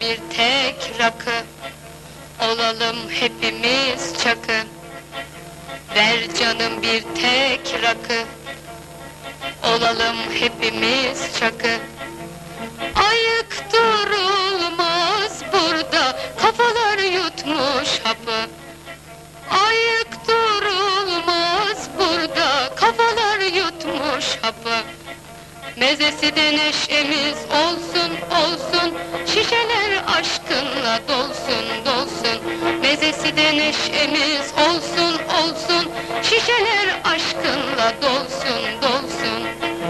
bir tek rakı, olalım hepimiz çakı. Ver canım bir tek rakı, olalım hepimiz çakı. Ayık durulmaz burada, kafalar yutmuş hapı. Ayık durulmaz burada, kafalar yutmuş hapı. Mezesi de neşemiz olsun, olsun, şişeler aşkınla dolsun, dolsun. Mezesi de neşemiz olsun, olsun, şişeler aşkınla dolsun, dolsun.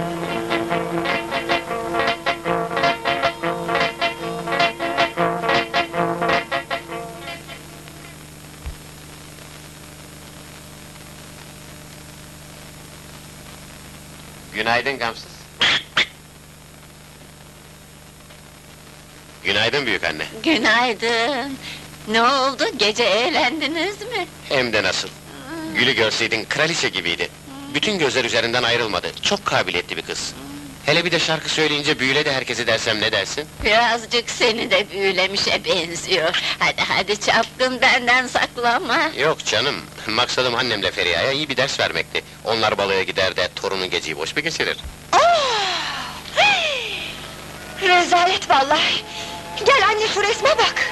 Günaydın gamsız. Günaydın büyük anne. Günaydın! Ne oldu, gece eğlendiniz mi? Hem de nasıl? Gül'ü görseydin kraliçe gibiydi. Bütün gözler üzerinden ayrılmadı. Çok kabiliyetli bir kız. Hele bir de şarkı söyleyince büyüledi herkesi dersem ne dersin? Birazcık seni de büyülemişe benziyor. Hadi hadi çapkın, benden saklama! Yok canım, maksadım annemle Feriha'ya iyi bir ders vermekti. Onlar balığa gider de torunun geceyi boş mu geçirir? Rezalet vallahi! Gel anne, şu resme bak!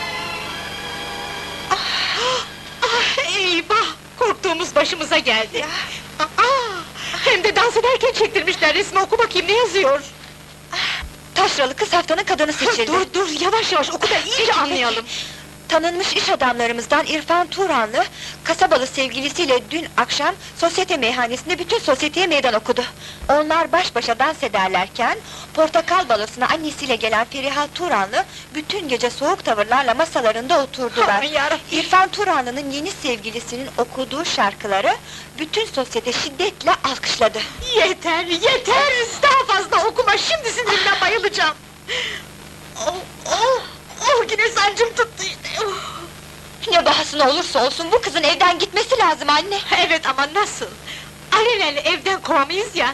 Eyvah! Korktuğumuz başımıza geldi! Hem de dans ederken çektirmişler resmi, oku bakayım ne yazıyor? Taşralı kız haftanın kadını seçildi. Dur, yavaş yavaş oku da iyice anlayalım! Tanınmış iş adamlarımızdan İrfan Turanlı, kasabalı sevgilisiyle dün akşam sosyete meyhanesinde bütün sosyeteye meydan okudu. Onlar baş başa dans ederlerken, portakal balosuna annesiyle gelen Feriha Turanlı, bütün gece soğuk tavırlarla masalarında oturdular. Aman yarabbim! İrfan Turanlı'nın yeni sevgilisinin okuduğu şarkıları, bütün sosyete şiddetle alkışladı. Yeter! Daha fazla okuma, şimdi sinirimden bayılacağım! Yine sancım tuttu işte! Ne bahasına olursa olsun bu kızın evden gitmesi lazım anne! Evet ama nasıl? Alenen evden kovamayız ya!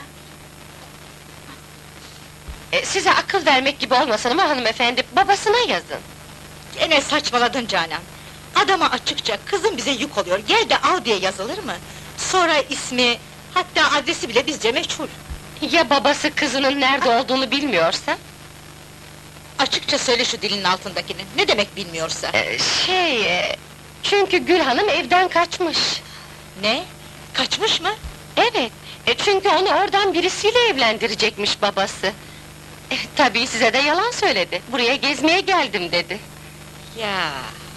Size akıl vermek gibi olmasın ama hanımefendi, babasına yazın. Gene saçmaladın Canan! Adama açıkça, kızım bize yük oluyor, gel de al diye yazılır mı? Sonra ismi, hatta adresi bile bizce meçhul! Ya babası kızının nerede olduğunu bilmiyorsa? Açıkça söyle şu dilin altındakini, ne demek bilmiyorsa? Çünkü Gül Hanım evden kaçmış. Ne? Kaçmış mı? Evet, çünkü onu oradan birisiyle evlendirecekmiş babası. Tabii size de yalan söyledi, buraya gezmeye geldim dedi. Ya!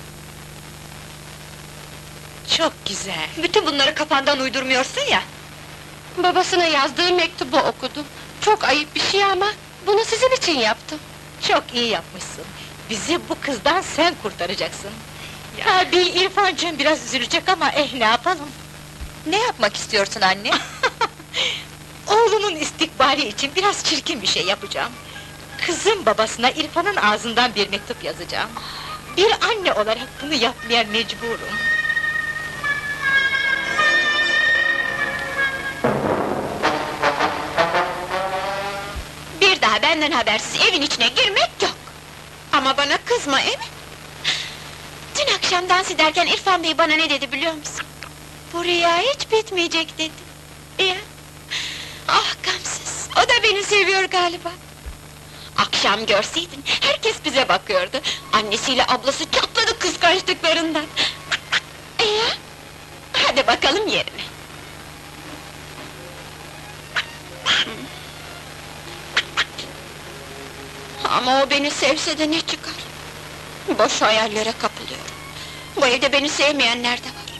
Çok güzel! Bütün bunları kafandan uydurmuyorsun ya! Babasına yazdığı mektubu okudum. Çok ayıp bir şey ama, bunu sizin için yaptım. Çok iyi yapmışsın! Bizi bu kızdan sen kurtaracaksın! Tabii İrfancığım biraz üzülecek ama ne yapalım? Ne yapmak istiyorsun anne? Oğlumun istikbali için biraz çirkin bir şey yapacağım. Kızım babasına İrfan'ın ağzından bir mektup yazacağım. Bir anne olarak bunu yapmaya mecburum. Bir daha benden habersiz evin içine girmek yok! Ama bana kızma, evet? Dün akşam dans ederken İrfan Bey bana ne dedi biliyor musun? Bu rüya hiç bitmeyecek dedi. Ya! Ah gamsız, o da beni seviyor galiba! Akşam görseydin, herkes bize bakıyordu. Annesiyle ablası çatladı kıskançlıklarından. Ya! Hadi bakalım yerine! Ama o beni sevse de ne çıkar? Boş hayallere kapılıyorum. Bu evde beni sevmeyenler de var.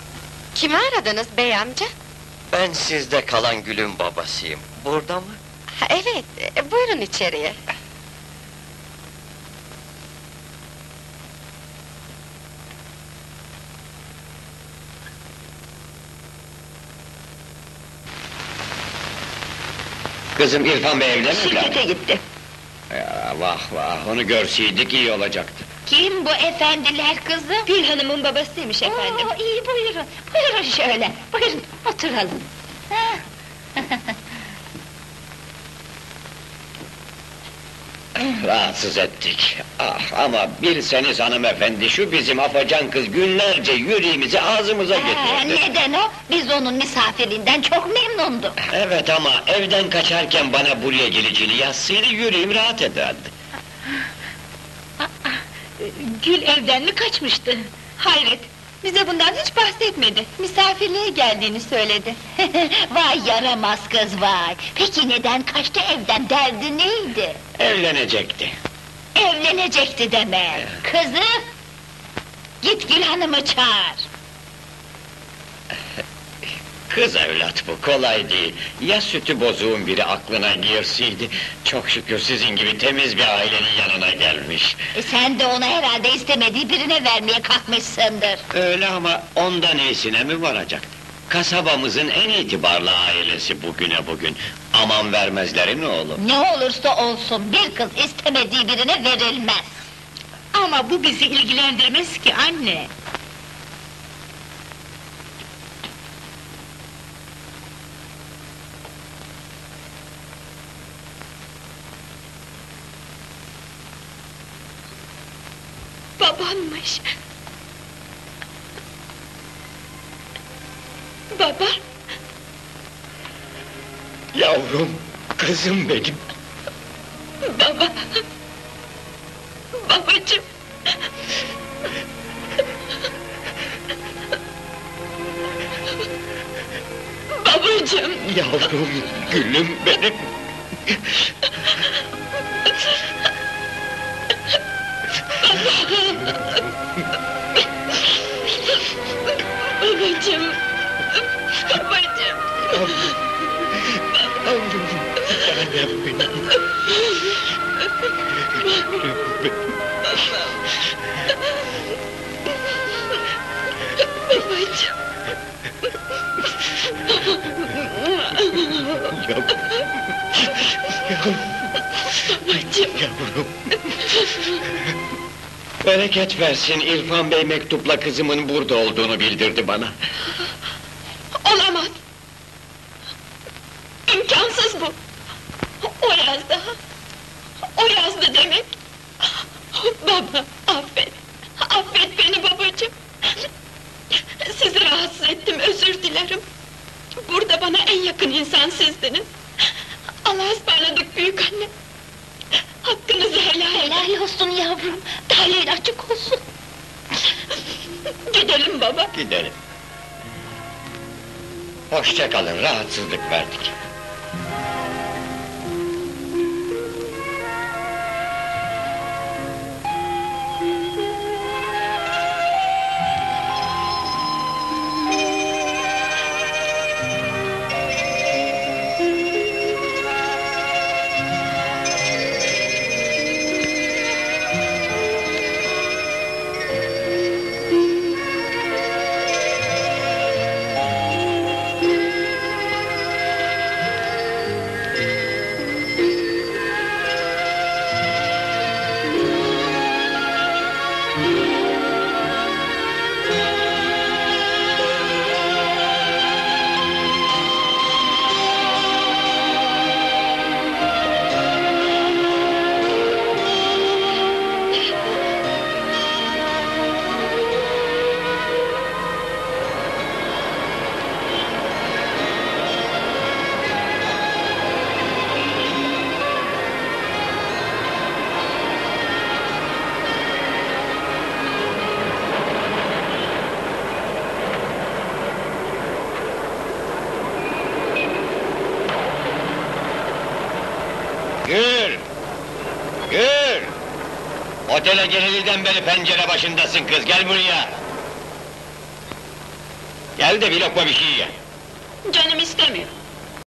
Kimi aradınız bey amca? Ben sizde kalan Gül'ün babasıyım. Burada mı? Ha, evet, buyurun içeriye. Kızım İrfan Bey evde mi? Şirkete gitti. Ya, vah vah, onu görseydik iyi olacaktı. Kim bu efendiler kızım? Gül Hanım'ın babasıymış efendim. Oo, iyi buyurun, buyurun şöyle, buyurun oturalım. Ha. Rahatsız ettik. Ah, ama bilseniz hanımefendi, şu bizim afacan kız günlerce yüreğimizi ağzımıza getirdi. Neden o? Biz onun misafirinden çok memnunduk. Evet, ama evden kaçarken bana buraya geleceğini yazsaydı yüreğim rahat ederdi. Gül evden mi kaçmıştı? Hayret, bize bundan hiç bahsetmedi. Misafirliğe geldiğini söyledi. Vay yaramaz kız vay! Peki neden kaçtı evden, derdi neydi? Evlenecekti. Evlenecekti demek! Kızım! Git Gül Hanım'ı çağır! Kız evlat bu, kolay değil. Ya sütü bozuğun biri aklına girseydi... Çok şükür sizin gibi temiz bir ailenin yanına gelmiş. Sen de onu herhalde istemediği birine vermeye kalkmışsındır. Öyle, ama ondan iyisine mi varacak? Kasabamızın en itibarlı ailesi bugüne bugün. Aman vermezler mi oğlum? Ne olursa olsun, bir kız istemediği birine verilmez. Ama bu bizi ilgilendirmez ki anne. Babanmış. Baba, Yavrum, kızım benim. baba. Babacığım. Babacığım. Yavrum, gülüm benim. Babacığım. Babacığım. Yavrum, tanem benim. Babacığım. Yavrum. Bereket versin, İrfan Bey mektupla kızımın burada olduğunu bildirdi bana. Olamaz! İmkansız bu! O yazdı! O yazdı demek! Baba, affet! Affet beni babacığım! Sizi rahatsız ettim, özür dilerim! Burada bana en yakın insan sizdiniz! Allah'a ısmarladık büyük anne! Hakkınızı helal edin! Helal olsun yavrum, talihin açık olsun! Gidelim baba! Gidelim. Hoşça kalın, rahatsızlık verdik. Gül! Gül! Otele geleliden beri pencere başındasın kız, gel buraya! Gel de bir lokma bir şey ye! Canım istemiyor!